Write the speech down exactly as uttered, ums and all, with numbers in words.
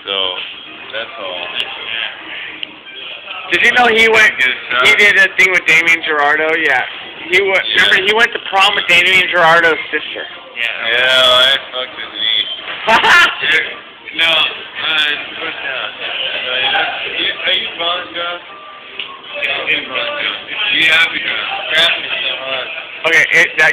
So, that's all. Did you know he went, he did a thing with Damien Gerardo? Yeah. He went, Yeah. remember, he went to prom with Damien Gerardo's sister. Yeah. Yeah, I fucked his knee. No, uh, put down. No, you're not, you, are you fun, John? Yeah, I'm fun, John. Yeah, because crap is so hard. Okay, it, that